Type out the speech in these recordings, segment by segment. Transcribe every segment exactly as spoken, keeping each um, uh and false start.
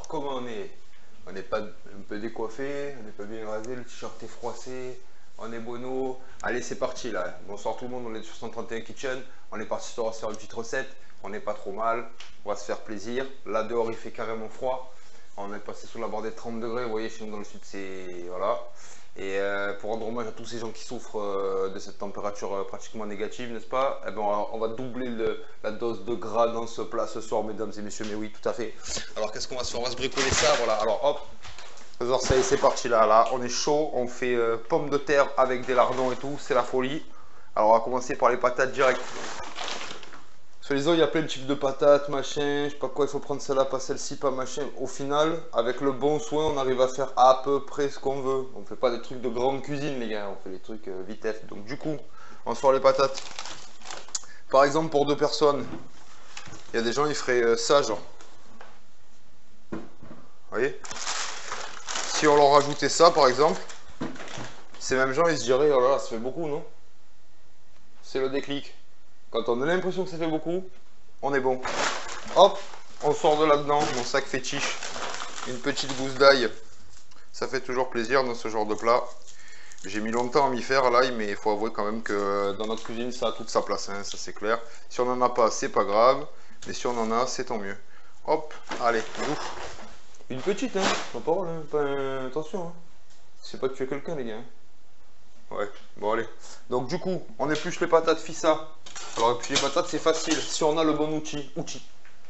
comment on est? On n'est pas un peu décoiffé, on n'est pas bien rasé, le t-shirt est froissé, on est bono. Allez, c'est parti là. Bonsoir tout le monde, on est sur cent trente et un Kitchen. On est parti sur se faire une petite recette. On n'est pas trop mal, on va se faire plaisir. Là dehors, il fait carrément froid. On est passé sous la barre des trente degrés. Vous voyez, chez nous dans le sud, c'est. Voilà. Et euh, pour rendre hommage à tous ces gens qui souffrent euh, de cette température euh, pratiquement négative, n'est-ce pas? Eh ben, on, va, on va doubler le, la dose de gras dans ce plat ce soir, mesdames et messieurs. Mais oui, tout à fait. Alors, qu'est-ce qu'on va se faire? On va se bricoler ça. Voilà. Alors, hop. Alors, ça y est, c'est parti là. Là, on est chaud. On fait euh, pommes de terre avec des lardons et tout. C'est la folie. Alors, on va commencer par les patates direct. Soi-disant, il y a plein de types de patates, machin, je sais pas quoi, il faut prendre celle-là, pas celle-ci, pas machin. Au final, avec le bon soin, on arrive à faire à peu près ce qu'on veut. On fait pas des trucs de grande cuisine, les gars, on fait des trucs euh, vitesse. Donc du coup, on se fait les patates. Par exemple, pour deux personnes, il y a des gens, ils feraient euh, ça, genre. Vous voyez? Si on leur rajoutait ça, par exemple, ces mêmes gens, ils se diraient, oh là là, ça fait beaucoup, non? C'est le déclic. Quand on a l'impression que ça fait beaucoup, on est bon. Hop, on sort de là-dedans, mon sac fétiche. Une petite gousse d'ail. Ça fait toujours plaisir dans ce genre de plat. J'ai mis longtemps à m'y faire l'ail, mais il faut avouer quand même que dans notre cuisine, ça a toute sa place, hein, ça c'est clair. Si on n'en a pas, c'est pas grave. Mais si on en a, c'est tant mieux. Hop, allez, ouf. Une petite, hein, ma parole, hein, pas, euh, attention. Hein. C'est pas tuer quelqu'un, les gars. Ouais, bon allez. Donc du coup, on épluche les patates fissa. Alors éplucher les patates, c'est facile, si on a le bon outil. Outil.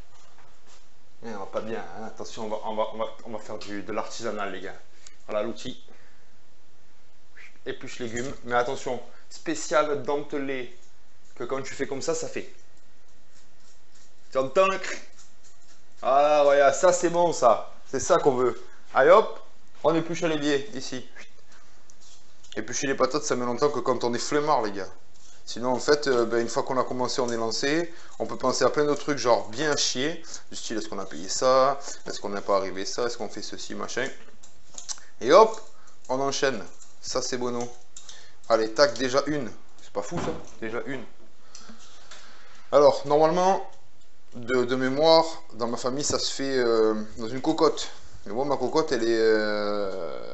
Eh, on va pas bien, hein. Attention, on va, on va, on va, on va faire du, de l'artisanal, les gars. Voilà l'outil. Épluche légumes, mais attention, spécial dentelé. Que quand tu fais comme ça, ça fait. Tu entends le cri? Ah, voilà, ça c'est bon, ça. C'est ça qu'on veut. Allez hop, on épluche les biais, ici. Éplucher les patates, ça met longtemps que quand on est flemmard, les gars. Sinon, en fait, euh, ben, une fois qu'on a commencé, on est lancé. On peut penser à plein de trucs, genre bien chier. Du style, est-ce qu'on a payé ça? Est-ce qu'on n'a pas arrivé ça? Est-ce qu'on fait ceci, machin? Et hop, on enchaîne. Ça, c'est bono. Allez, tac, déjà une. C'est pas fou, ça? Déjà une. Alors, normalement, de, de mémoire, dans ma famille, ça se fait euh, dans une cocotte. Mais moi, ma cocotte, elle est... Euh,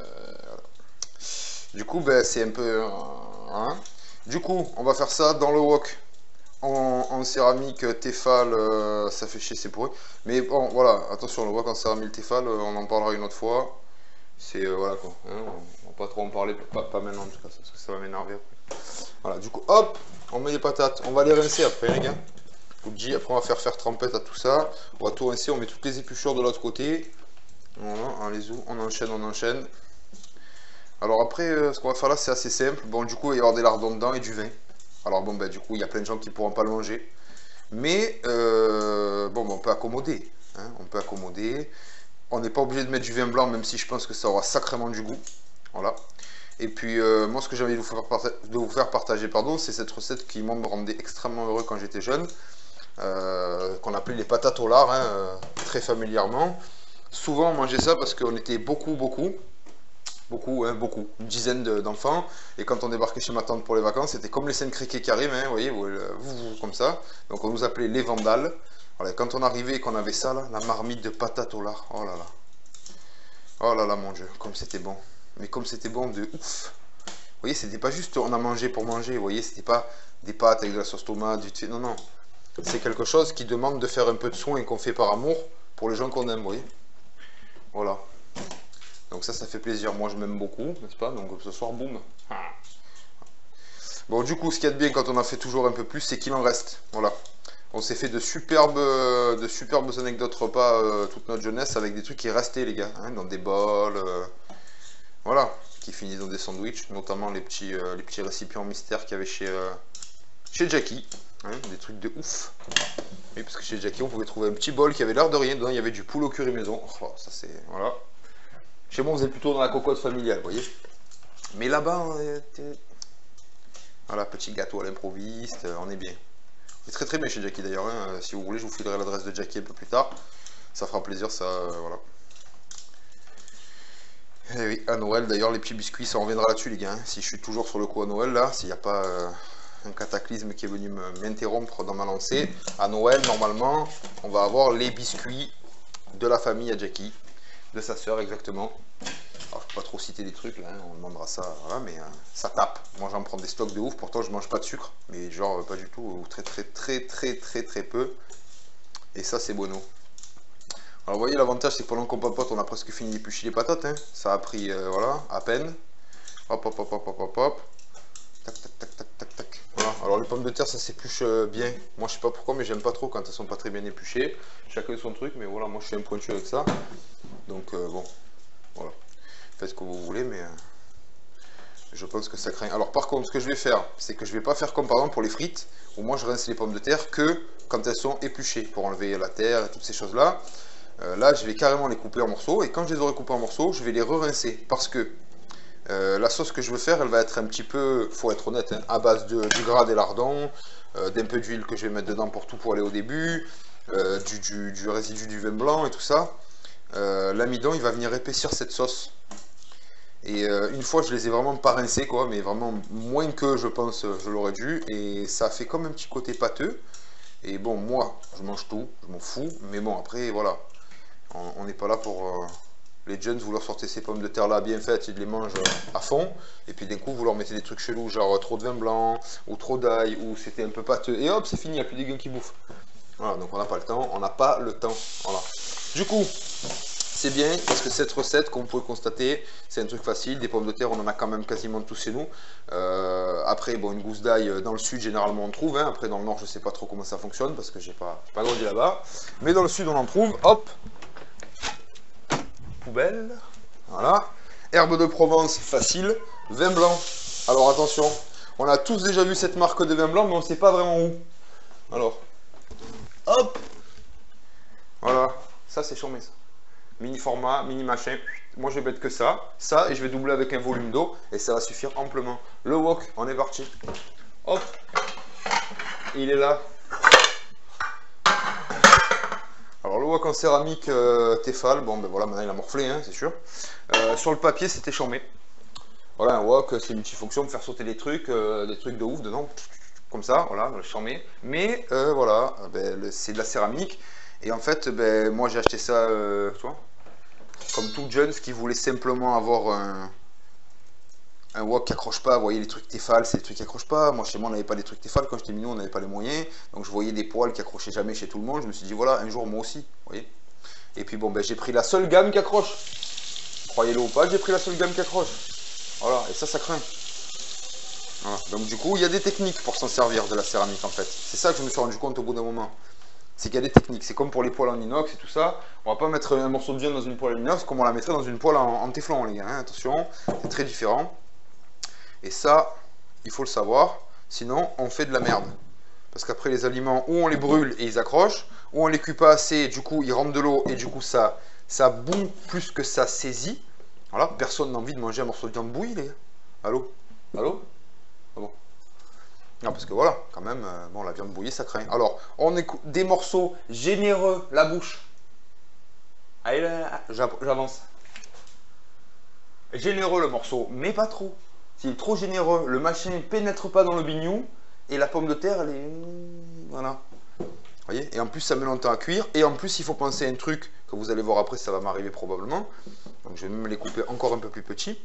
Du coup, ben, c'est un peu... Hein. Du coup, on va faire ça dans le wok. En, en céramique Tefal, euh, ça fait chier, c'est pourri. Mais bon, voilà, attention, le wok en céramique Tefal, euh, on en parlera une autre fois. C'est... Euh, voilà quoi. Hein, on va pas trop en parler, pas, pas maintenant en tout cas, parce que ça va m'énerver après. Voilà, du coup, hop, on met les patates. On va les rincer après, les gars. Je vous le dis, après on va faire faire trempette à tout ça. On va tout rincer, on met toutes les épluchures de l'autre côté. Voilà, allez-y, on enchaîne, on enchaîne. Alors après, euh, ce qu'on va faire là, c'est assez simple. Bon, du coup, il va y avoir des lardons dedans et du vin. Alors bon, ben, du coup, il y a plein de gens qui ne pourront pas le manger. Mais, euh, bon, ben, on peut accommoder. Hein, on peut accommoder. On n'est pas obligé de mettre du vin blanc, même si je pense que ça aura sacrément du goût. Voilà. Et puis, euh, moi, ce que j'ai envie de vous faire, parta de vous faire partager, pardon, c'est cette recette qui, moi, me rendait extrêmement heureux quand j'étais jeune. Euh, qu'on appelait les patates au lard, hein, euh, très familièrement. Souvent, on mangeait ça parce qu'on était beaucoup, beaucoup. Beaucoup, hein, beaucoup, une dizaine d'enfants. Et quand on débarquait chez ma tante pour les vacances, c'était comme les scènes criquets qui arrivent, hein, vous voyez, vous, vous, vous, comme ça. Donc on nous appelait les vandales. Voilà, quand on arrivait et qu'on avait ça, là, la marmite de patates au lard, oh là là. Oh là là, mon Dieu, comme c'était bon. Mais comme c'était bon de ouf. Vous voyez, c'était pas juste on a mangé pour manger, vous voyez, c'était pas des pâtes avec de la sauce tomate, du... non, non. C'est quelque chose qui demande de faire un peu de soin et qu'on fait par amour pour les gens qu'on aime, vous voyez. Voilà. Donc ça, ça fait plaisir. Moi, je m'aime beaucoup, n'est-ce pas? Donc ce soir, boum. Bon, du coup, ce qu'il y a de bien quand on en fait toujours un peu plus, c'est qu'il en reste. Voilà. On s'est fait de superbes, de superbes anecdotes repas euh, toute notre jeunesse avec des trucs qui restaient, les gars. Hein, dans des bols. Euh, voilà. Qui finissent dans des sandwichs. Notamment les petits, euh, les petits récipients mystères qu'il y avait chez, euh, chez Jackie. Hein, des trucs de ouf. Oui, parce que chez Jackie, on pouvait trouver un petit bol qui avait l'air de rien. Dedans, il y avait du poulet au curry maison. Oh, ça, c'est... Voilà. Chez moi, on faisait plutôt dans la cocotte familiale, vous voyez. Mais là-bas, voilà, petit gâteau à l'improviste, on est bien. On est très très bien chez Jackie d'ailleurs. Hein. Si vous voulez, je vous filerai l'adresse de Jackie un peu plus tard. Ça fera plaisir, ça, euh, voilà. Et oui, à Noël, d'ailleurs, les petits biscuits, ça reviendra là-dessus, les gars. Hein. Si je suis toujours sur le coup à Noël, là, s'il n'y a pas euh, un cataclysme qui est venu m'interrompre dans ma lancée, à Noël, normalement, on va avoir les biscuits de la famille à Jackie. De sa sœur, exactement. Alors, je peux pas trop citer des trucs, là, hein, on demandera ça, voilà, mais euh, ça tape. Moi, j'en prends des stocks de ouf, pourtant, je mange pas de sucre, mais genre, pas du tout, ou très, très, très, très, très, très peu. Et ça, c'est bueno. Alors, vous voyez, l'avantage, c'est que pendant qu'on papote, on a presque fini d'éplucher les patates, hein. Ça a pris, euh, voilà, à peine. Hop, hop, hop, hop, hop, hop, hop. Tac, tac, tac, tac, tac, tac. Voilà. Alors, les pommes de terre, ça s'épluche euh, bien. Moi, je sais pas pourquoi, mais j'aime pas trop quand elles sont pas très bien épluchées. Chacun son truc, mais voilà, moi, je suis un pointu avec ça. Donc, euh, bon, voilà. Faites ce que vous voulez, mais... Euh... Je pense que ça craint. Alors par contre, ce que je vais faire, c'est que je vais pas faire comme par exemple pour les frites, où moi je rince les pommes de terre que quand elles sont épluchées, pour enlever la terre et toutes ces choses-là. Euh, là, je vais carrément les couper en morceaux, et quand je les aurai coupés en morceaux, je vais les re-rincer, parce que euh, la sauce que je veux faire, elle va être un petit peu, faut être honnête, hein, à base de, du gras des lardons, euh, d'un peu d'huile que je vais mettre dedans pour tout poêler au début, euh, du, du, du résidu du vin blanc et tout ça. Euh, L'amidon, il va venir épaissir cette sauce. Et euh, une fois, je les ai vraiment pas rincés, quoi, mais vraiment moins que je pense je l'aurais dû. Et ça fait comme un petit côté pâteux. Et bon, moi, je mange tout, je m'en fous. Mais bon, après, voilà, on n'est pas là pour... Euh, les jeunes, vous leur sortez ces pommes de terre là bien faites, ils les mangent à fond. Et puis d'un coup, vous leur mettez des trucs chelous, genre trop de vin blanc, ou trop d'ail, ou c'était un peu pâteux. Et hop, c'est fini, il n'y a plus des gars qui bouffent. Voilà, donc on n'a pas le temps, on n'a pas le temps. Voilà. Du coup... C'est bien parce que cette recette, comme vous pouvez constater, c'est un truc facile. Des pommes de terre, on en a quand même quasiment tous chez nous. Euh, après, bon, une gousse d'ail, dans le sud, généralement, on trouve. Hein. Après, dans le nord, je ne sais pas trop comment ça fonctionne parce que j'ai pas, pas grandi là-bas. Mais dans le sud, on en trouve. Hop, poubelle. Voilà. Herbe de Provence, facile. Vin blanc. Alors attention, on a tous déjà vu cette marque de vin blanc, mais on ne sait pas vraiment où. Alors, hop. Voilà, ça c'est chambé ça. Mini format, mini machin, moi je vais mettre que ça, ça et je vais doubler avec un volume d'eau et ça va suffire amplement. Le wok, on est parti. Hop, il est là. Alors le wok en céramique euh, Tefal, bon ben voilà, maintenant il a morflé, hein, c'est sûr. Euh, sur le papier c'était chambé. Voilà, un wok c'est multifonction pour faire sauter des trucs, euh, des trucs de ouf dedans, comme ça, voilà, chambé. Mais euh, voilà, ben, c'est de la céramique. Et en fait, ben, moi j'ai acheté ça, euh, tu vois, comme tout jeune qui voulait simplement avoir un, un wok qui accroche pas. Vous voyez les trucs Tefal, c'est des trucs qui accrochent pas. Moi chez moi on n'avait pas des trucs Tefal, quand j'étais mignon on n'avait pas les moyens. Donc je voyais des poils qui accrochaient jamais chez tout le monde. Je me suis dit voilà, un jour moi aussi, vous voyez. Et puis bon, ben, j'ai pris la seule gamme qui accroche. Croyez-le ou pas, j'ai pris la seule gamme qui accroche. Voilà, et ça, ça craint. Voilà. Donc du coup, il y a des techniques pour s'en servir de la céramique en fait. C'est ça que je me suis rendu compte au bout d'un moment. C'est qu'il y a des techniques. C'est comme pour les poêles en inox et tout ça. On va pas mettre un morceau de viande dans une poêle en inox comme on la mettrait dans une poêle en, en téflon, les gars. Hein. Attention, c'est très différent. Et ça, il faut le savoir. Sinon, on fait de la merde. Parce qu'après, les aliments, ou on les brûle et ils accrochent, ou on les cuit pas assez, et du coup, ils rentrent de l'eau, et du coup, ça, ça boue plus que ça saisit. Voilà, personne n'a envie de manger un morceau de viande bouillie, les gars. Allô? Allô? Ah bon. Non, parce que voilà, quand même, euh, bon, la viande bouillie, ça craint. Alors, on écoute des morceaux généreux, la bouche. Allez, là, j'avance. Généreux le morceau, mais pas trop. S'il est trop généreux, le machin ne pénètre pas dans le bignou, et la pomme de terre, elle est... Voilà. Vous voyez? Et en plus, ça met longtemps à cuire, et en plus, il faut penser à un truc, que vous allez voir après, ça va m'arriver probablement. Donc, je vais même les couper encore un peu plus petits.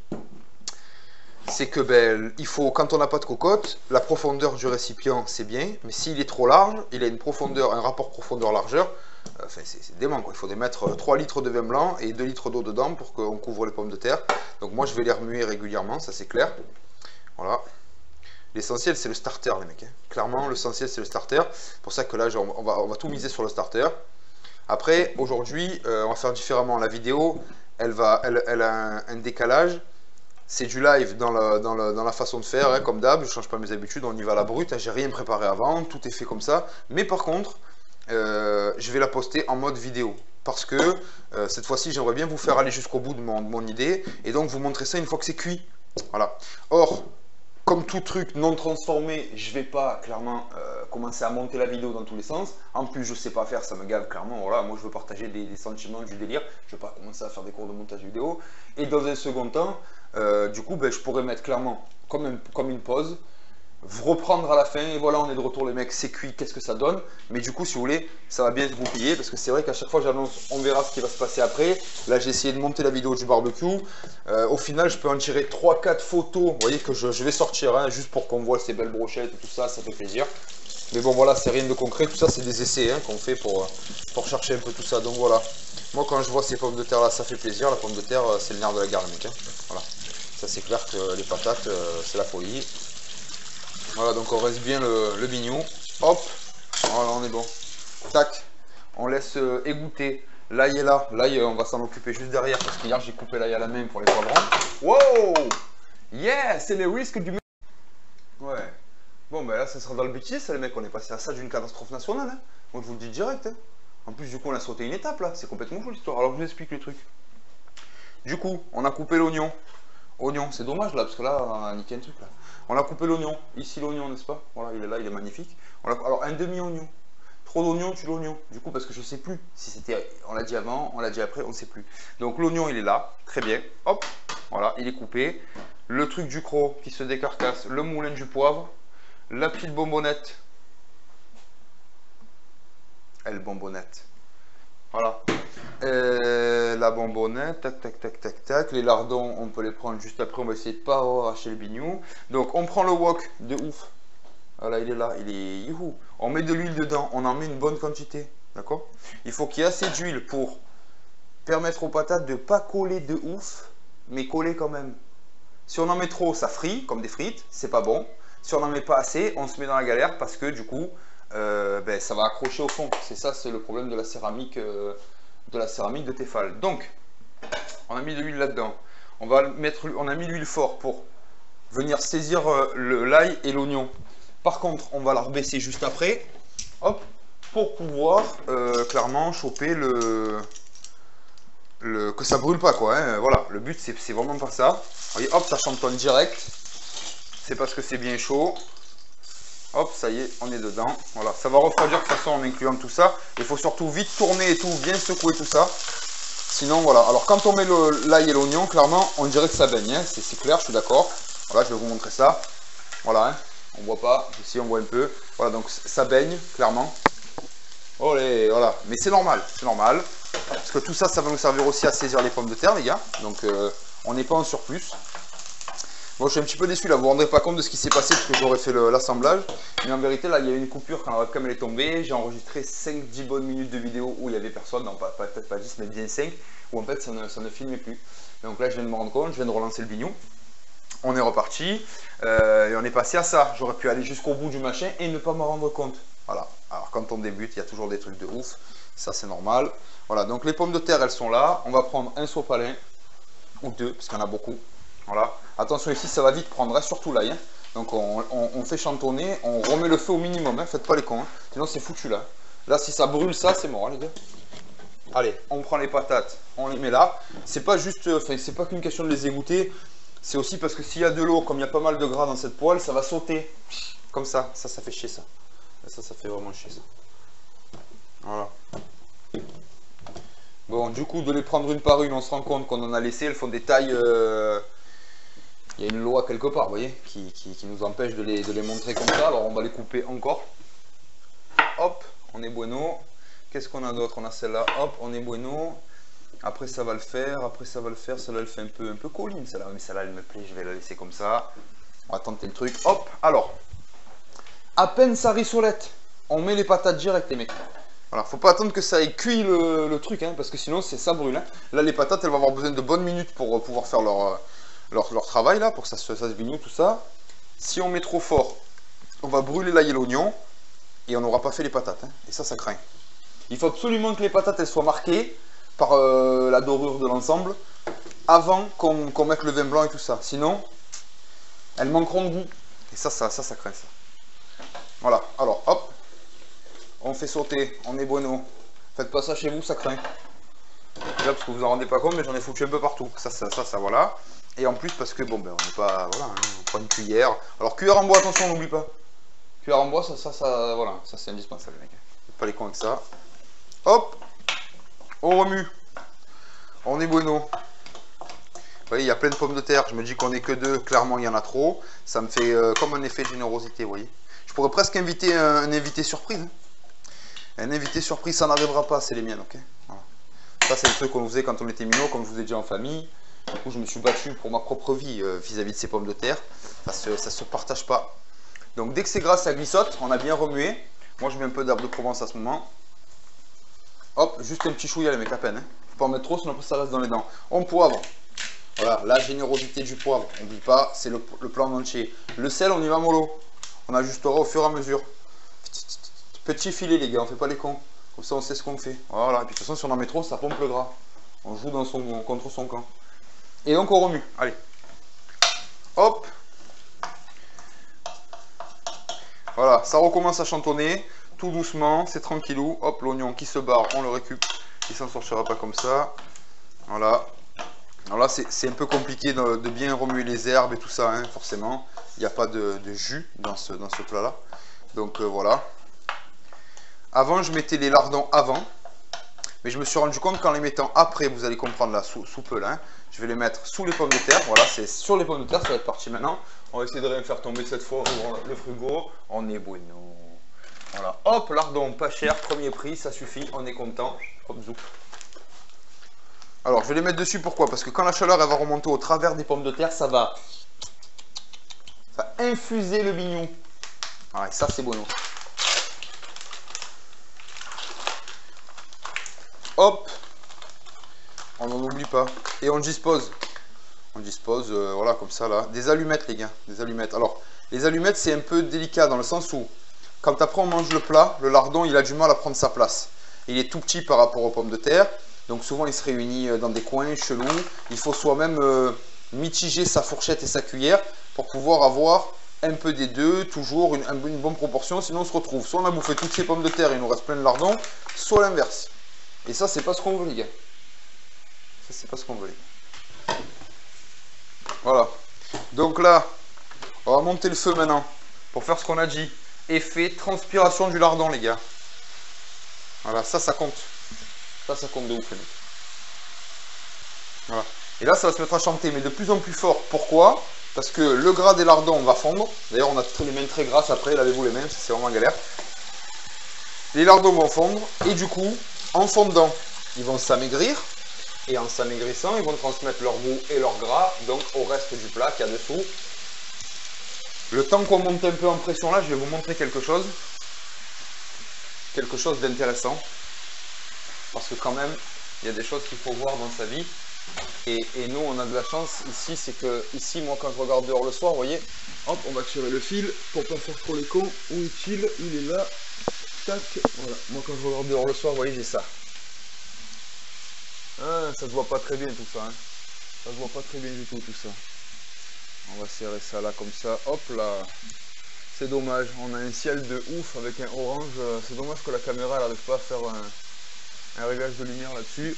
C'est que ben, il faut, quand on n'a pas de cocotte, la profondeur du récipient c'est bien, mais s'il est trop large, il a une profondeur, un rapport profondeur-largeur, euh, enfin, c'est dément quoi. Il faut mettre trois litres de vin blanc et deux litres d'eau dedans pour qu'on couvre les pommes de terre. Donc moi je vais les remuer régulièrement, ça c'est clair. Voilà. L'essentiel c'est le starter les mecs. Hein. Clairement l'essentiel c'est le starter. C'est pour ça que là genre, on, va, on va tout miser sur le starter. Après aujourd'hui euh, on va faire différemment. La vidéo elle, va, elle, elle a un, un décalage. C'est du live dans la, dans la, dans la façon de faire, hein, comme d'hab, je ne change pas mes habitudes, on y va à la brute, hein, j'ai rien préparé avant, tout est fait comme ça. Mais par contre, euh, je vais la poster en mode vidéo. Parce que euh, cette fois-ci, j'aimerais bien vous faire aller jusqu'au bout de mon, de mon idée, et donc vous montrer ça une fois que c'est cuit. Voilà. Or, comme tout truc non transformé, je ne vais pas clairement euh, commencer à monter la vidéo dans tous les sens. En plus, je ne sais pas faire, ça me gave clairement. Voilà, moi, je veux partager des, des sentiments, du délire. Je ne vais pas commencer à faire des cours de montage vidéo. Et dans un second temps, euh, du coup, ben, je pourrais mettre clairement comme, un, comme une pause reprendre à la fin. Et voilà, on est de retour les mecs, c'est cuit, qu'est-ce que ça donne. Mais du coup, si vous voulez, ça va bien se goupiller parce que c'est vrai qu'à chaque fois j'annonce, on verra ce qui va se passer après. Là, j'ai essayé de monter la vidéo du barbecue. Euh, au final, je peux en tirer trois quatre photos. Vous voyez que je, je vais sortir, hein, juste pour qu'on voit ces belles brochettes et tout ça, ça fait plaisir. Mais bon, voilà, c'est rien de concret. Tout ça, c'est des essais hein, qu'on fait pour, pour chercher un peu tout ça. Donc voilà. Moi, quand je vois ces pommes de terre là, ça fait plaisir. La pomme de terre, c'est le nerf de la guerre, mec. Hein. Voilà. Ça, c'est clair que les patates, euh, c'est la folie. Voilà, donc on reste bien le, le bignou. Hop. Voilà, on est bon. Tac. On laisse euh, égoutter. L'ail est là. L'ail, on va s'en occuper juste derrière. Parce qu'hier, j'ai coupé l'ail à la main pour les poivrons. Wow! Yeah! C'est les risques du... Ouais. Bon, ben là, ça sera dans le bêtise, ça, les mecs. On est passé à ça d'une catastrophe nationale. Hein. Moi, je vous le dis direct. Hein. En plus, du coup, on a sauté une étape, là. C'est complètement fou, l'histoire. Alors, je vous explique le truc. Du coup, on a coupé l'oignon. Oignon, c'est dommage, là, parce que là, on a niqué un truc, là. On a coupé l'oignon. Ici, l'oignon, n'est-ce pas? Voilà, il est là, il est magnifique. On a... Alors, un demi-oignon. Trop d'oignon, tu l'oignon. Du coup, parce que je sais plus si c'était... On l'a dit avant, on l'a dit après, on ne sait plus. Donc, l'oignon, il est là. Très bien. Hop. Voilà, il est coupé. Le truc du croc qui se décarcasse. Le moulin du poivre. La petite bonbonnette. Elle bonbonnette. Voilà. Euh, la bonbonnette, tac, tac, tac, tac, tac. Les lardons, on peut les prendre juste après. On va essayer de pas arracher le bignou. Donc, on prend le wok de ouf. Voilà, il est là. Il est youhou. On met de l'huile dedans. On en met une bonne quantité. D'accord? Il faut qu'il y ait assez d'huile pour permettre aux patates de ne pas coller de ouf, mais coller quand même. Si on en met trop, ça frit, comme des frites. C'est pas bon. Si on n'en met pas assez, on se met dans la galère parce que du coup, euh, ben, ça va accrocher au fond. C'est ça, c'est le problème de la céramique, euh, de la céramique de Tefal. Donc, on a mis de l'huile là-dedans. On va mettre, on a mis l'huile fort pour venir saisir euh, l'ail et l'oignon. Par contre, on va la rebaisser juste après, hop, pour pouvoir euh, clairement choper le, le, que ça brûle pas quoi. Hein. Voilà, le but c'est vraiment pas ça. Vous voyez, hop, ça chantonne direct. C'est parce que c'est bien chaud. Hop, ça y est, on est dedans. Voilà, ça va refroidir de toute façon en incluant tout ça. Il faut surtout vite tourner et tout, bien secouer tout ça. Sinon, voilà. Alors, quand on met l'ail et l'oignon, clairement, on dirait que ça baigne. Hein. C'est clair, je suis d'accord. Voilà, je vais vous montrer ça. Voilà, hein. On voit pas. Ici, on voit un peu. Voilà, donc ça baigne, clairement. Olé, voilà. Mais c'est normal, c'est normal. Parce que tout ça, ça va nous servir aussi à saisir les pommes de terre, les gars. Donc, euh, on n'est pas en surplus. Bon, je suis un petit peu déçu là, vous ne vous rendrez pas compte de ce qui s'est passé parce que j'aurais fait l'assemblage. Mais en vérité, là, il y a eu une coupure quand la webcam elle est tombée. J'ai enregistré cinq dix bonnes minutes de vidéo où il n'y avait personne. Non, pas, peut-être pas dix, mais bien cinq. Où en fait, ça ne, ça ne filmait plus. Donc là, je viens de me rendre compte, je viens de relancer le bignou. On est reparti. Euh, et on est passé à ça. J'aurais pu aller jusqu'au bout du machin et ne pas m'en rendre compte. Voilà. Alors, quand on débute, il y a toujours des trucs de ouf. Ça, c'est normal. Voilà. Donc, les pommes de terre, elles sont là. On va prendre un sopalin ou deux, parce qu'il y en a beaucoup. Voilà. Attention ici, ça va vite prendre, hein, surtout l'ail. Hein. Donc on, on, on fait chantonner, on remet le feu au minimum, hein. Faites pas les cons. Hein. Sinon c'est foutu là. Là si ça brûle ça, c'est mort hein, les gars. Allez, on prend les patates, on les met là. C'est pas juste, enfin c'est pas qu'une question de les égoutter. C'est aussi parce que s'il y a de l'eau, comme il y a pas mal de gras dans cette poêle, ça va sauter. Comme ça, ça, ça fait chier ça. Ça, ça fait vraiment chier ça. Voilà. Bon, du coup, de les prendre une par une, on se rend compte qu'on en a laissé. Elles font des tailles... Euh... Il y a une loi quelque part, vous voyez, qui, qui, qui nous empêche de les, de les montrer comme ça. Alors, on va les couper encore. Hop, on est bueno. Qu'est-ce qu'on a d'autre? On a celle-là. Hop, on est bueno. Après, ça va le faire. Après, ça va le faire. Celle-là, elle fait un peu, un peu colline, celle-là. Mais celle-là, elle me plaît. Je vais la laisser comme ça. On va tenter le truc. Hop, alors. À peine ça rissolette, on met les patates direct, les mecs. Alors, faut pas attendre que ça ait cuit le, le truc, hein, parce que sinon, ça brûle. Hein. Là, les patates, elles vont avoir besoin de bonnes minutes pour euh, pouvoir faire leur, leur, leur travail, là, pour que ça, ça se bignoue, tout ça. Si on met trop fort, on va brûler l'ail et l'oignon, et on n'aura pas fait les patates. Hein, et ça, ça craint. Il faut absolument que les patates, elles soient marquées par euh, la dorure de l'ensemble, avant qu'on qu'on mette le vin blanc et tout ça. Sinon, elles manqueront de goût. Et ça, ça, ça, ça craint, ça. Voilà, alors, hop. On fait sauter, on est bueno. Faites pas ça chez vous, ça craint. Là, parce que vous en rendez pas compte, mais j'en ai foutu un peu partout. Ça, ça, ça, ça, voilà. Et en plus, parce que, bon, ben, on n'est pas, voilà, hein, on prend une cuillère. Alors, cuillère en bois, attention, n'oublie pas. Cuillère en bois, ça, ça, ça, voilà, ça, c'est indispensable, mec. Faites pas les cons avec ça. Hop, on remue. On est bueno. voyez, il y a plein de pommes de terre. Je me dis qu'on n'est que deux. Clairement, il y en a trop. Ça me fait euh, comme un effet de générosité, vous voyez. Je pourrais presque inviter un, un invité surprise. Hein. Un invité surprise, ça n'arrivera pas, c'est les miennes, ok. Voilà. Ça, c'est le truc qu'on faisait quand on était minot, comme je vous ai dit en famille. Du coup, je me suis battu pour ma propre vie vis-à-vis euh, -vis de ces pommes de terre. Parce que ça ne se partage pas. Donc, dès que c'est gras, ça glissote. On a bien remué. Moi, je mets un peu d'herbe de Provence à ce moment. Hop, juste un petit chouïa, les mecs, à peine. Hein. Faut pas en mettre trop, sinon après ça reste dans les dents. On poivre. Voilà, la générosité du poivre. N'oublie pas, c'est le, le plan entier. Le sel, on y va mollo. On ajustera au fur et à mesure. Petit filet, les gars, on fait pas les cons. Comme ça, on sait ce qu'on fait. Voilà, et puis de toute façon, si on en met trop, ça pompe le gras. On joue dans son, contre son camp. Et donc, on remue. Allez. Hop. Voilà, ça recommence à chantonner. Tout doucement, c'est tranquillou. Hop, l'oignon qui se barre, on le récupère. Il s'en sortira pas comme ça. Voilà. Alors là, c'est un peu compliqué de, de bien remuer les herbes et tout ça, hein, forcément. Il n'y a pas de, de jus dans ce, dans ce plat-là. Donc euh, voilà. Avant, je mettais les lardons avant. Mais je me suis rendu compte qu'en les mettant après, vous allez comprendre là, sous, sous peu là, hein, je vais les mettre sous les pommes de terre. Voilà, c'est sur les pommes de terre, ça va être parti maintenant. On va essayer de rien faire tomber cette fois. On ouvre le frigo. On est bueno. Voilà. Hop, lardon, pas cher, premier prix, ça suffit, on est content. Hop, zoup. Alors, je vais les mettre dessus, pourquoi? Parce que quand la chaleur elle va remonter au travers des pommes de terre, ça va, ça va infuser le bignou. Ah, et ça, c'est bon. Hop, on n'en oublie pas. Et on dispose. On dispose, euh, voilà, comme ça, là. Des allumettes, les gars, des allumettes. Alors, les allumettes, c'est un peu délicat dans le sens où, quand après on mange le plat, le lardon, il a du mal à prendre sa place. Il est tout petit par rapport aux pommes de terre. Donc souvent il se réunit dans des coins chelous. Il faut soi-même euh, mitiger sa fourchette et sa cuillère pour pouvoir avoir un peu des deux, toujours une, une bonne proportion. Sinon on se retrouve, soit on a bouffé toutes ces pommes de terre et il nous reste plein de lardons, soit l'inverse. Et ça c'est pas ce qu'on veut, les gars. Ça c'est pas ce qu'on veut, les gars. Voilà. Donc là, on va monter le feu maintenant pour faire ce qu'on a dit. Effet transpiration du lardon, les gars. Voilà, ça, ça compte. Ça, ça compte de ouf, les mecs. Voilà. Et là, ça va se mettre à chanter, mais de plus en plus fort. Pourquoi? Parce que le gras des lardons va fondre. D'ailleurs, on a les mains très grasses après. Lavez-vous les mains, c'est vraiment galère. Les lardons vont fondre. Et du coup, en fondant, ils vont s'amaigrir. Et en s'amaigrissant, ils vont transmettre leur goût et leur gras, donc au reste du plat qu'il y a dessous. Le temps qu'on monte un peu en pression là, je vais vous montrer quelque chose. Quelque chose d'intéressant. Parce que quand même, il y a des choses qu'il faut voir dans sa vie. Et, et nous, on a de la chance ici, c'est que ici, moi, quand je regarde dehors le soir, vous voyez, hop, on va tirer le fil pour pas faire trop les cons. Où est-il? Il est là. Tac. Voilà. Moi, quand je regarde dehors le soir, vous voyez, j'ai ça. Ah, ça se voit pas très bien tout ça. Hein. Ça se voit pas très bien du tout, tout ça. On va serrer ça là comme ça. Hop là. C'est dommage. On a un ciel de ouf avec un orange. C'est dommage que la caméra n'arrive pas à faire un, un réglage de lumière là-dessus.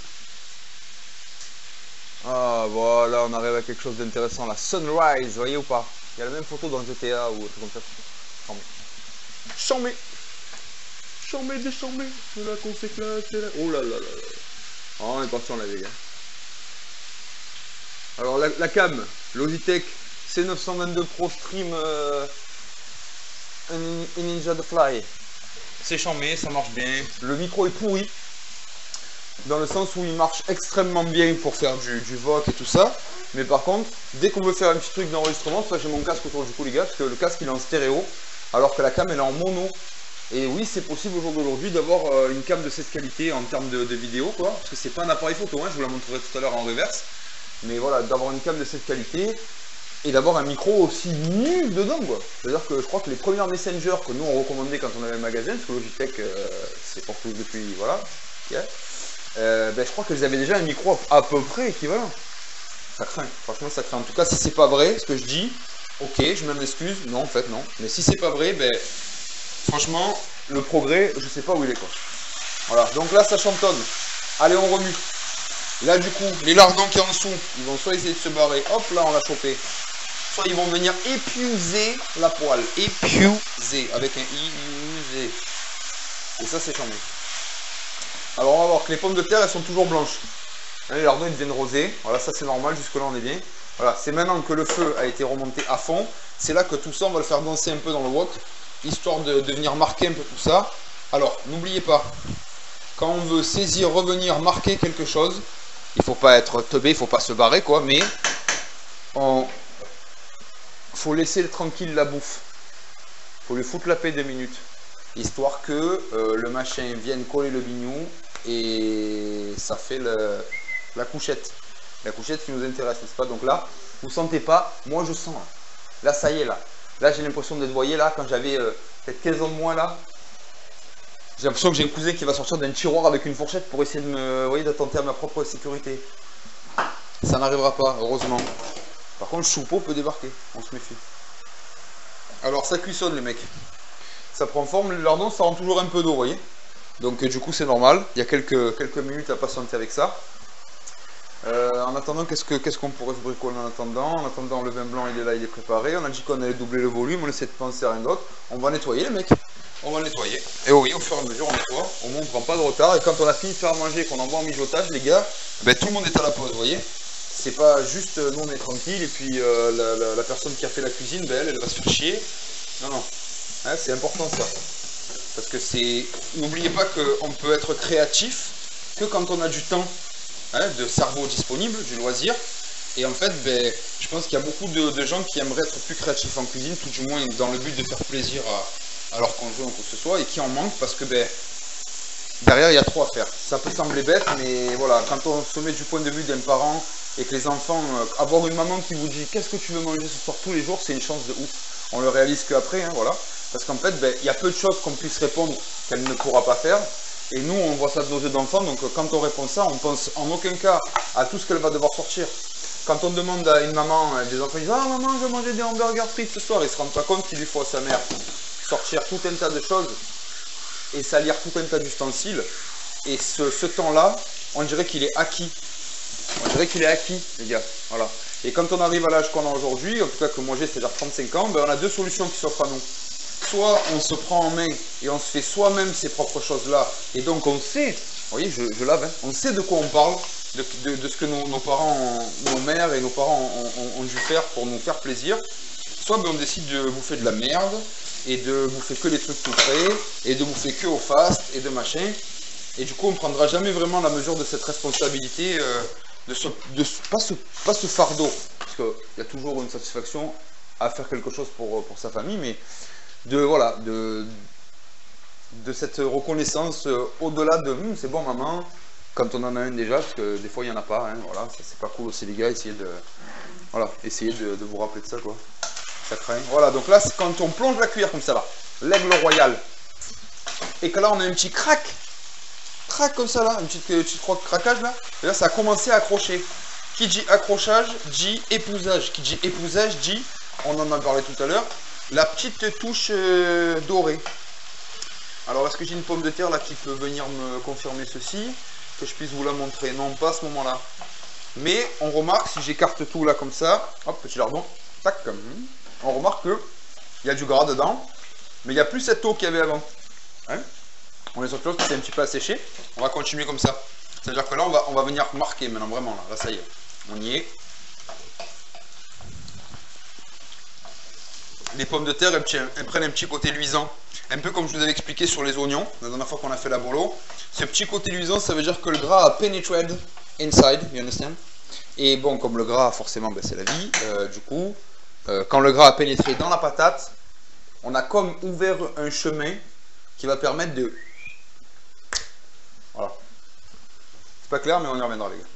Ah voilà, on arrive à quelque chose d'intéressant. La sunrise, vous voyez ou pas? Il y a la même photo dans G T A ou autre comme ça. Chambé. Chambé. Chambé des chambés. De la conséquence. Oh là là là là. Oh, on est parti en la les gars. Alors la, la cam, Logitech C neuf cent vingt-deux Pro Stream euh, un Ninja de Fly. C'est chambé, ça marche bien. Le micro est pourri. Dans le sens où il marche extrêmement bien pour faire du, du voc et tout ça. Mais par contre, dès qu'on veut faire un petit truc d'enregistrement, soit j'ai mon casque autour du cou les gars, parce que le casque il est en stéréo, alors que la cam elle est en mono. Et oui, c'est possible au jour d'aujourd'hui d'avoir euh, une cam de cette qualité en termes de, de vidéo, quoi. Parce que c'est pas un appareil photo, hein, je vous la montrerai tout à l'heure en reverse. Mais voilà, d'avoir une cam de cette qualité et d'avoir un micro aussi nul dedans, quoi. C'est-à-dire que je crois que les premières Messenger que nous on recommandait quand on avait un magasin, parce que Logitech euh, c'est pour tous depuis, voilà. Yeah. Euh, ben, je crois qu'elles avaient déjà un micro à peu près équivalent. Ça craint, franchement ça craint. En tout cas, si c'est pas vrai, ce que je dis, ok, je m'en excuse. Non, en fait, non. Mais si c'est pas vrai, ben, franchement, le progrès, je sais pas où il est, quoi. Voilà, donc là, ça chantonne. Allez, on remue. Là, du coup, les lardons qui sont en dessous, ils vont soit essayer de se barrer, hop, là, on l'a chopé. Soit ils vont venir épuiser la poêle. Épuiser, avec un i, user. Et ça, c'est chambé. Alors on va voir que les pommes de terre elles sont toujours blanches. Là, les lardons ils deviennent rosés. Voilà, ça c'est normal, jusque là on est bien. Voilà, c'est maintenant que le feu a été remonté à fond, c'est là que tout ça on va le faire danser un peu dans le wok, histoire de, de venir marquer un peu tout ça. Alors, n'oubliez pas, quand on veut saisir, revenir, marquer quelque chose, il faut pas être teubé, il faut pas se barrer quoi, mais on faut laisser tranquille la bouffe. Faut lui foutre la paix deux minutes, histoire que euh, le machin vienne coller le bignou et ça fait le, la couchette. La couchette qui nous intéresse, n'est-ce pas? Donc là, vous sentez pas, moi je sens. Là, ça y est, là. Là, j'ai l'impression d'être, vous voyez, là, quand j'avais euh, peut-être quinze ans de moins, là, j'ai l'impression que j'ai un cousin qui va sortir d'un tiroir avec une fourchette pour essayer de me, vous voyez, d'attenter à ma propre sécurité. Ça n'arrivera pas, heureusement. Par contre, le choupeau peut débarquer, on se méfie. Alors, ça cuissonne, les mecs. Ça prend forme, le lardon, ça rend toujours un peu d'eau, vous voyez. Donc, euh, du coup, c'est normal. Il y a quelques, quelques minutes à patienter avec ça. Euh, en attendant, qu'est-ce qu'on qu'est-ce qu'on pourrait se bricoler en attendant? En attendant, le vin blanc, il est là, il est préparé. On a dit qu'on allait doubler le volume, on essaie de penser à rien d'autre. On va nettoyer, les mecs. On va nettoyer. Et oui, au fur et à mesure, on nettoie. Au moins, on ne prend pas de retard. Et quand on a fini de faire manger, qu'on envoie en mijotage, les gars, ben, tout le monde est à la pause, vous voyez. C'est pas juste euh, nous, on est tranquille, et puis euh, la, la, la personne qui a fait la cuisine, ben, elle, elle va se faire chier. Non, non. Hein, c'est important, ça. Parce que c'est... N'oubliez pas qu'on peut être créatif que quand on a du temps. Hein, de cerveau disponible, du loisir. Et en fait, ben, je pense qu'il y a beaucoup de, de gens qui aimeraient être plus créatifs en cuisine, tout du moins dans le but de faire plaisir à, à leur conjoint ou quoi que ce soit, et qui en manquent parce que ben, derrière, il y a trop à faire. Ça peut sembler bête, mais voilà, quand on se met du point de vue d'un parent et que les enfants, euh, avoir une maman qui vous dit qu'est-ce que tu veux manger ce soir tous les jours, c'est une chance de ouf. On le réalise qu'après, hein, voilà. Parce qu'en fait, ben, il y a peu de choses qu'on puisse répondre qu'elle ne pourra pas faire. Et nous, on voit ça de nos yeux d'enfant, donc quand on répond ça, on pense en aucun cas à tout ce qu'elle va devoir sortir. Quand on demande à une maman, des enfants disent « Ah maman, je vais manger des hamburgers frites ce soir », ils ne se rendent pas compte qu'il lui faut à sa mère sortir tout un tas de choses et salir tout un tas d'ustensiles. Et ce, ce temps-là, on dirait qu'il est acquis. On dirait qu'il est acquis, les gars. Voilà. Et quand on arrive à l'âge qu'on a aujourd'hui, en tout cas que moi j'ai, c'est-à-dire trente-cinq ans, ben on a deux solutions qui s'offrent à nous. Soit on se prend en main et on se fait soi-même ces propres choses-là, et donc on sait, vous voyez, je, je lave, hein, on sait de quoi on parle, de, de, de ce que nos, nos parents, ont, nos mères et nos parents ont, ont, ont dû faire pour nous faire plaisir. Soit ben, on décide de bouffer de la merde, et de bouffer que les trucs tout frais, et de bouffer que au fast, et de machin. Et du coup, on ne prendra jamais vraiment la mesure de cette responsabilité, euh, de, ce, de ce, pas, ce, pas ce fardeau, parce qu'il y a toujours une satisfaction à faire quelque chose pour, pour sa famille, mais de, voilà, de, de cette reconnaissance euh, au-delà de hm, c'est bon maman, quand on en a un déjà, parce que des fois il n'y en a pas, hein, voilà, c'est pas cool aussi les gars, essayez de, voilà, essayez de, de vous rappeler de ça quoi, ça craint. Voilà, donc là c'est quand on plonge la cuillère comme ça là, l'aigle royal, et que là on a un petit crack, crack comme ça là, un petit, petit craquage là, et là ça a commencé à accrocher. Qui dit accrochage, dit épousage, qui dit épousage, dit, on en a parlé tout à l'heure, la petite touche euh, dorée. Alors, est-ce que j'ai une pomme de terre là qui peut venir me confirmer ceci? Que je puisse vous la montrer? Non, pas à ce moment-là. Mais on remarque, si j'écarte tout là comme ça, hop, petit lardon, tac, on remarque qu'il y a du gras dedans, mais il n'y a plus cette eau qu'il y avait avant. Hein, on est sur quelque chose qui s'est un petit peu asséché. On va continuer comme ça. C'est-à-dire que là, on va, on va venir marquer maintenant, vraiment là. Là, ça y est. On y est. Les pommes de terre, elles, elles prennent un petit côté luisant. Un peu comme je vous avais expliqué sur les oignons, la dernière fois qu'on a fait la bolo. Ce petit côté luisant, ça veut dire que le gras a penetrated inside, you understand? Et bon, comme le gras, forcément, ben, c'est la vie. Euh, du coup, euh, quand le gras a pénétré dans la patate, on a comme ouvert un chemin qui va permettre de... Voilà. C'est pas clair, mais on y reviendra, les gars.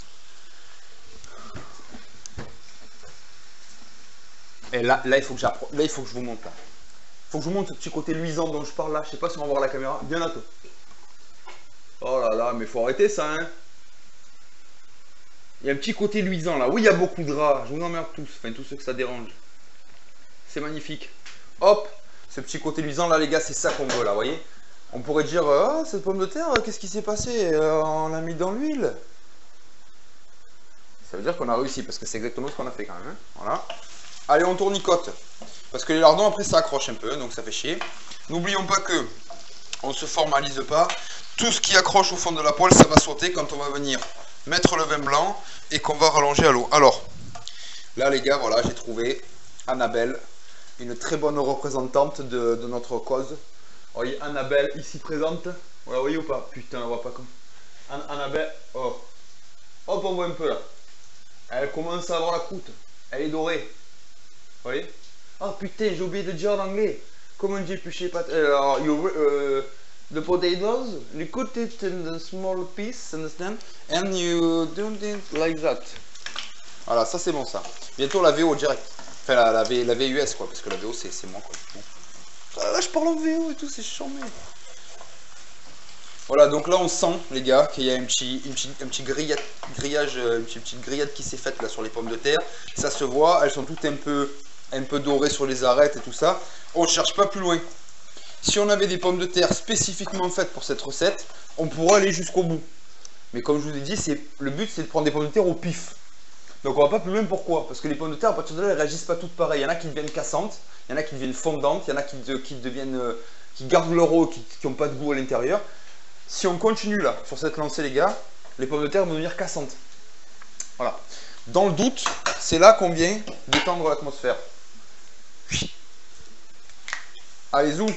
Et là, là, il faut que là, il faut que je vous montre là. Il faut que je vous montre ce petit côté luisant dont je parle là. Je sais pas si on va voir la caméra. Bien à toi. Oh là là, mais faut arrêter ça, hein. Il y a un petit côté luisant là. Oui, il y a beaucoup de gras. Je vous emmerde tous. Enfin, tous ceux que ça dérange. C'est magnifique. Hop, ce petit côté luisant là, les gars, c'est ça qu'on veut là, vous voyez. On pourrait dire, ah, oh, cette pomme de terre, qu'est-ce qui s'est passé? euh, On l'a mis dans l'huile. Ça veut dire qu'on a réussi parce que c'est exactement ce qu'on a fait quand même. Hein. Voilà. Allez, on tournicote. Parce que les lardons, après, ça accroche un peu, donc ça fait chier. N'oublions pas que on ne se formalise pas. Tout ce qui accroche au fond de la poêle, ça va sauter quand on va venir mettre le vin blanc et qu'on va rallonger à l'eau. Alors, là les gars, voilà, j'ai trouvé Annabelle, une très bonne représentante de, de notre cause. Vous voyez Annabelle ici présente, vous la voyez ou pas? Putain, on la voit pas comme... An Annabelle, oh. Hop, on voit un peu là. Elle commence à avoir la croûte, elle est dorée. Vous voyez? Ah putain, j'ai oublié de dire en anglais. Comment on dit éplucher pâte? Alors, you, uh, the potatoes, you cut it in the small piece, understand? And you do it like that. Voilà, ça c'est bon ça. Bientôt la V O direct. Enfin, la, la, v, la V U S quoi, parce que la V O c'est moi quoi. Bon. Ah, là, je parle en V O et tout, c'est chambé. Voilà, donc là on sent, les gars, qu'il y a un petit, une petit, un petit grillage, grillage une petite, petite grillade qui s'est faite là sur les pommes de terre. Ça se voit, elles sont toutes un peu, un peu dorées sur les arêtes et tout ça. On ne cherche pas plus loin. Si on avait des pommes de terre spécifiquement faites pour cette recette, on pourrait aller jusqu'au bout. Mais comme je vous ai dit, le but c'est de prendre des pommes de terre au pif. Donc on va pas plus loin, pourquoi? Parce que les pommes de terre, à partir de là, elles réagissent pas toutes pareilles. Il y en a qui deviennent cassantes, il y en a qui deviennent fondantes, il y en a qui, de, qui deviennent, euh, qui gardent leur eau, qui n'ont pas de goût à l'intérieur. Si on continue là, sur cette lancée les gars, les pommes de terre vont devenir cassantes. Voilà. Dans le doute, c'est là qu'on vient détendre l'atmosphère. Allez, zou.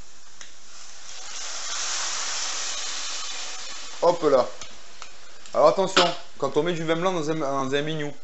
Hop là. Alors attention, quand on met du vin blanc dans un, dans un bignou,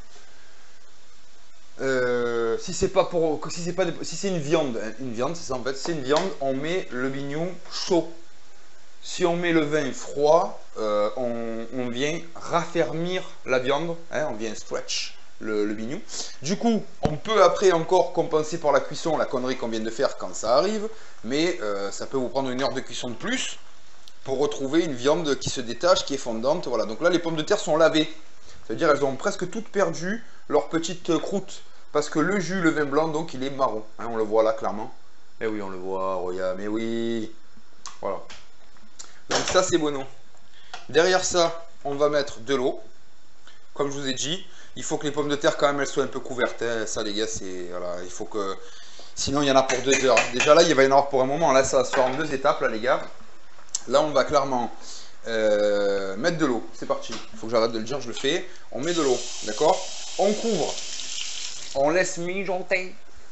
euh, si c'est pas pour, si c'est pas, si c'est une viande, une viande, c'est ça en fait, c'est une viande, on met le bignou chaud. Si on met le vin froid, euh, on, on vient raffermir la viande, hein, on vient stretch le, le bignou. Du coup, on peut après encore compenser par la cuisson la connerie qu'on vient de faire quand ça arrive, mais euh, ça peut vous prendre une heure de cuisson de plus pour retrouver une viande qui se détache, qui est fondante. Voilà. Donc là, les pommes de terre sont lavées, c'est-à-dire elles ont presque toutes perdu leur petite croûte, parce que le jus, le vin blanc, donc il est marron. Hein, on le voit là clairement. Mais oui, on le voit, regarde, mais oui, voilà. Donc ça c'est bon. Derrière ça, on va mettre de l'eau. Comme je vous ai dit, il faut que les pommes de terre quand même elles soient un peu couvertes. Hein. Ça les gars, c'est voilà, il faut que. Sinon il y en a pour deux heures. Déjà là, il va y en avoir pour un moment. Là, ça va se faire en deux étapes là les gars. Là, on va clairement euh, mettre de l'eau. C'est parti. Il faut que j'arrête de le dire, je le fais. On met de l'eau, d'accord? On couvre. On laisse mijoter.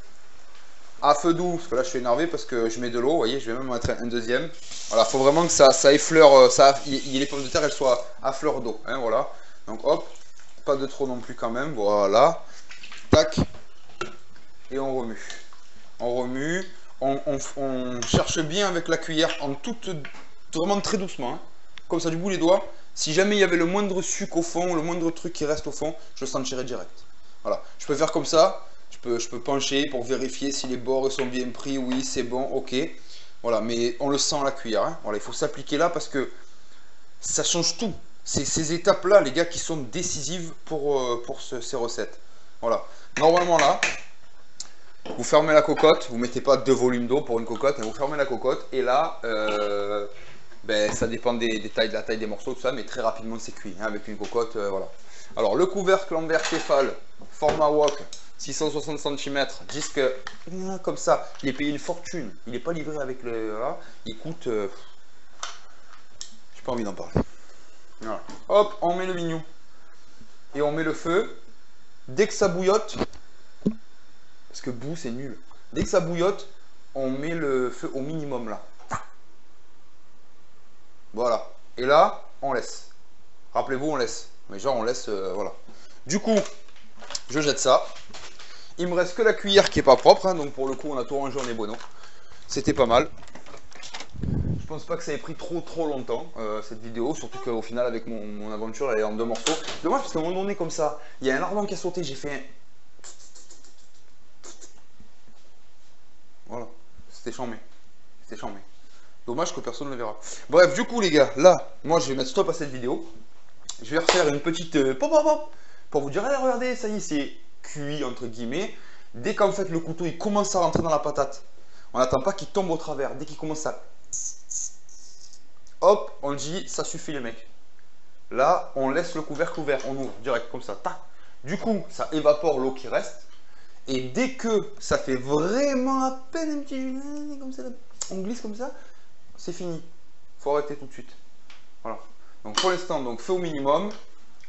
À feu doux, parce que là je suis énervé parce que je mets de l'eau, vous voyez, je vais même mettre un deuxième. Voilà, il faut vraiment que ça, ça effleure, ça, y, les pommes de terre elles soient à fleur d'eau, hein, voilà. Donc hop, pas de trop non plus quand même, voilà. Tac, et on remue. On remue, on, on, on cherche bien avec la cuillère, en toute, vraiment très doucement, hein, comme ça du bout les doigts. Si jamais il y avait le moindre suc au fond, le moindre truc qui reste au fond, je le sentirais direct. Voilà, je peux faire comme ça. Je peux, je peux pencher pour vérifier si les bords sont bien pris, oui c'est bon, ok. Voilà, mais on le sent à la cuillère. Hein. Voilà, il faut s'appliquer là parce que ça change tout. C'est ces étapes-là, les gars, qui sont décisives pour, euh, pour ce, ces recettes. Voilà, normalement là, vous fermez la cocotte, vous mettez pas deux volumes d'eau pour une cocotte, hein, vous fermez la cocotte et là, euh, ben, ça dépend des, des tailles, de la taille des morceaux, tout ça, mais très rapidement c'est cuit hein, avec une cocotte, euh, voilà. Alors le couvercle en verre Tefal, format wok. six cent soixante centimètres, disque comme ça, il est payé une fortune, il n'est pas livré avec le... Voilà. Il coûte... Euh, j'ai pas envie d'en parler. Voilà. Hop, on met le bignou. Et on met le feu. Dès que ça bouillotte, parce que bout c'est nul, dès que ça bouillotte, on met le feu au minimum là. Voilà. Et là, on laisse. Rappelez-vous, on laisse. Mais genre on laisse... Euh, voilà. Du coup, je jette ça. Il me reste que la cuillère qui est pas propre, hein, donc pour le coup on a tout rangé, on est bueno. C'était pas mal. Je pense pas que ça ait pris trop trop longtemps euh, cette vidéo, surtout qu'au final avec mon, mon aventure elle est en deux morceaux. Dommage parce qu'à un moment donné comme ça, il y a un lardon qui a sauté, j'ai fait un... Voilà, c'était chambé. C'était chambé. Dommage que personne ne le verra. Bref, du coup les gars, là, moi je vais mettre stop à cette vidéo. Je vais refaire une petite euh, pop, pop, pop, pour vous dire, allez regardez, ça y est, c'est cuit entre guillemets. Dès qu'en fait le couteau il commence à rentrer dans la patate, on n'attend pas qu'il tombe au travers. Dès qu'il commence à... Hop, on dit ça suffit les mecs. Là, on laisse le couvercle ouvert, on ouvre direct comme ça. Tac. Du coup, ça évapore l'eau qui reste. Et dès que ça fait vraiment à peine un petit... comme ça, on glisse comme ça, c'est fini. Faut arrêter tout de suite. Voilà. Donc pour l'instant, donc feu au minimum.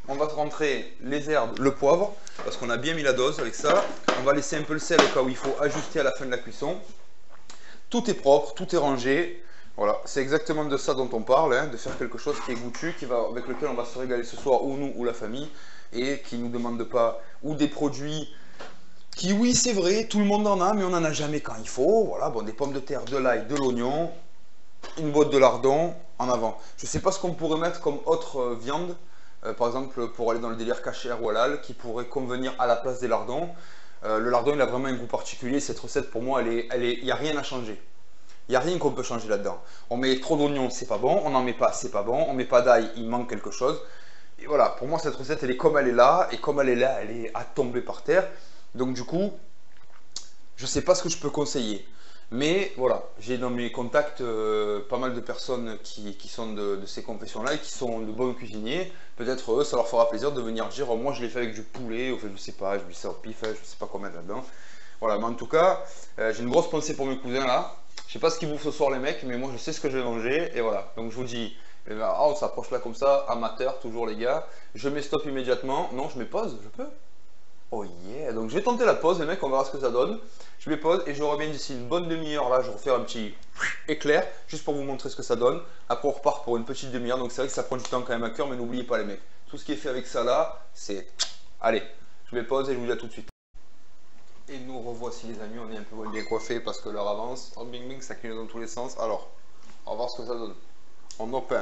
on va rentrer les herbes, le poivre, parce qu'on a bien mis la dose avec ça. On va laisser un peu le sel au cas où il faut ajuster à la fin de la cuisson. Tout est propre, tout est rangé. Voilà, c'est exactement de ça dont on parle, hein, de faire quelque chose qui est goûtu, qui va, avec lequel on va se régaler ce soir, ou nous, ou la famille, et qui ne nous demande pas, ou des produits qui, oui, c'est vrai, tout le monde en a, mais on n'en a jamais quand il faut. Voilà, bon, des pommes de terre, de l'ail, de l'oignon, une boîte de lardon, en avant. Je ne sais pas ce qu'on pourrait mettre comme autre euh, viande, euh, par exemple, pour aller dans le délire kasher ou halal, qui pourrait convenir à la place des lardons. Euh, le lardon, il a vraiment un goût particulier. Cette recette, pour moi, il n'y elle est, a rien à changer. Il n'y a rien qu'on peut changer là-dedans. On met trop d'oignons, c'est pas bon. On n'en met pas, c'est pas bon. On met pas d'ail, il manque quelque chose. Et voilà, pour moi, cette recette, elle est comme elle est là. Et comme elle est là, elle est à tomber par terre. Donc du coup, je ne sais pas ce que je peux conseiller. Mais voilà, j'ai dans mes contacts euh, pas mal de personnes qui, qui sont de, de ces confessions-là et qui sont de bons cuisiniers. Peut-être eux, ça leur fera plaisir de venir dire, oh, moi je l'ai fait avec du poulet, ou fait, je sais pas, je lui sais au pif, je sais pas quoi mettre là-dedans. Voilà, mais en tout cas, euh, j'ai une grosse pensée pour mes cousins là. Je sais pas ce qu'ils bouffent ce soir les mecs, mais moi je sais ce que je vais manger. Et voilà, donc je vous dis, eh ben, oh, on s'approche là comme ça, amateur toujours les gars. Je mets stop immédiatement. Non, je mets pause, je peux. Oh yeah, donc je vais tenter la pause les mecs, on verra ce que ça donne. Je mets pause et je reviens d'ici une bonne demi-heure là, je refais un petit éclair, juste pour vous montrer ce que ça donne. Après on repart pour une petite demi-heure, donc c'est vrai que ça prend du temps quand même à cœur, mais n'oubliez pas les mecs, tout ce qui est fait avec ça là, c'est... Allez, je mets pause et je vous dis à tout de suite. Et nous revoici les amis, on est un peu bien coiffés parce que l'heure avance. Oh bing bing, ça clignote dans tous les sens. Alors, on va voir ce que ça donne. On open.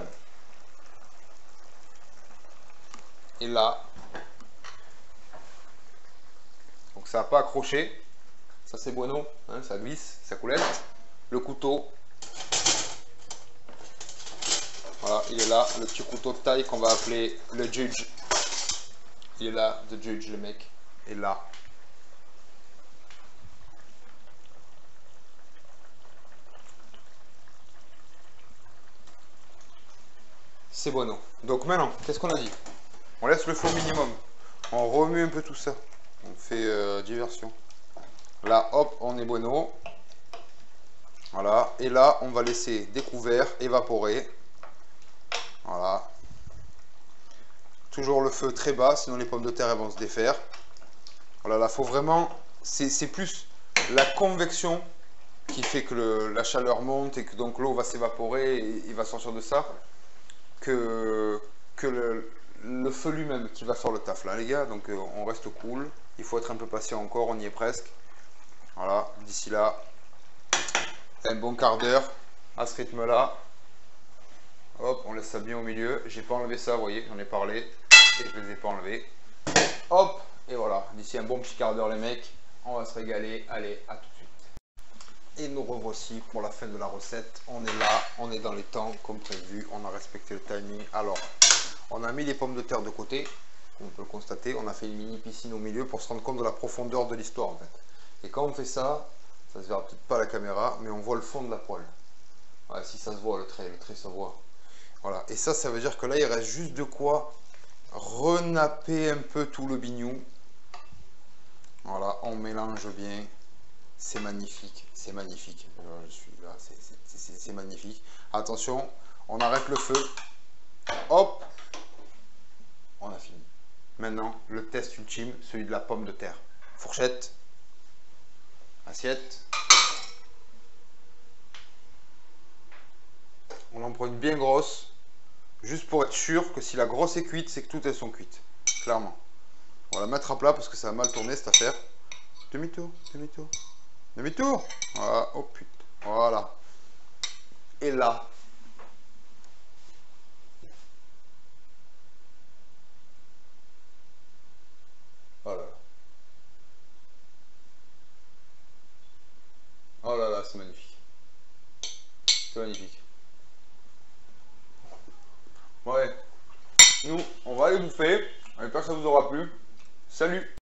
Et là... Donc ça n'a pas accroché, ça c'est bueno, hein, ça glisse, ça coulette. Le couteau, voilà, il est là, le petit couteau de taille qu'on va appeler le judge. Il est là, the judge, le mec, est là. C'est bueno. Donc maintenant, qu'est-ce qu'on a dit? On laisse le feu au minimum, on remue un peu tout ça. On fait euh, diversion. Là, hop, on est bueno. Voilà. Et là, on va laisser découvert, évaporer. Voilà. Toujours le feu très bas, sinon les pommes de terre elles vont se défaire. Voilà, là, faut vraiment... C'est plus la convection qui fait que le, la chaleur monte et que donc l'eau va s'évaporer et il va sortir de ça que, que le, le feu lui-même qui va faire le taf là, les gars. Donc, euh, on reste cool. Il faut être un peu patient encore, on y est presque. Voilà, d'ici là, un bon quart d'heure à ce rythme-là. Hop, on laisse ça bien au milieu. J'ai pas enlevé ça, vous voyez, j'en ai parlé et je les ai pas enlevés. Hop, et voilà, d'ici un bon petit quart d'heure les mecs, on va se régaler. Allez, à tout de suite. Et nous revoici pour la fin de la recette. On est là, on est dans les temps comme prévu, on a respecté le timing. Alors, on a mis les pommes de terre de côté. On peut le constater, on a fait une mini piscine au milieu pour se rendre compte de la profondeur de l'histoire en fait. Et quand on fait ça, ça se verra peut-être pas à la caméra, mais on voit le fond de la poêle. Ouais, si ça se voit, le trait, le trait se voit. Voilà, et ça, ça veut dire que là, il reste juste de quoi renapper un peu tout le bignou. Voilà, on mélange bien. C'est magnifique, c'est magnifique. Je suis là, c'est magnifique. Attention, on arrête le feu. Hop, on a fini. Maintenant, le test ultime, celui de la pomme de terre. Fourchette, assiette. On en prend une bien grosse, juste pour être sûr que si la grosse est cuite, c'est que toutes elles sont cuites. Clairement. On va la mettre à plat parce que ça va mal tourner cette affaire. Demi-tour, demi-tour, demi-tour. Voilà, oh putain. Voilà. Et là, voilà. Oh là là, c'est magnifique. C'est magnifique. Ouais. Nous, on va aller bouffer. J'espère que ça vous aura plu. Salut!